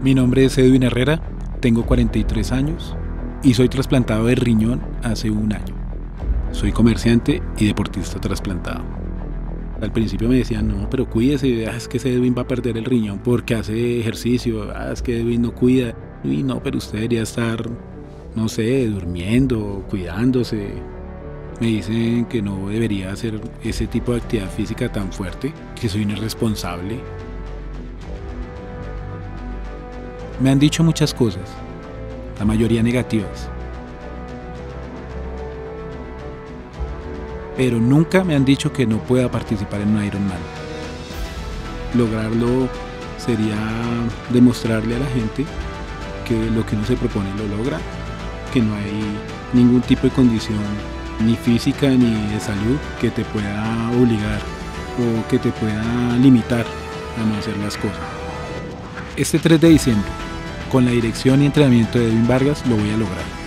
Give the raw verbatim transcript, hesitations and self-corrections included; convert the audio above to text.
Mi nombre es Edwin Herrera, tengo cuarenta y tres años y soy trasplantado de riñón hace un año. Soy comerciante y deportista trasplantado. Al principio me decían, no, pero cuídese, ah, es que ese Edwin va a perder el riñón porque hace ejercicio, ah, es que Edwin no cuida. Y no, pero usted debería estar, no sé, durmiendo, cuidándose. Me dicen que no debería hacer ese tipo de actividad física tan fuerte, que soy un irresponsable. Me han dicho muchas cosas, la mayoría negativas. Pero nunca me han dicho que no pueda participar en un Ironman. Lograrlo sería demostrarle a la gente que lo que uno se propone lo logra, que no hay ningún tipo de condición, ni física ni de salud, que te pueda obligar o que te pueda limitar a no hacer las cosas. Este tres de diciembre, con la dirección y entrenamiento de Edwin Vargas, lo voy a lograr.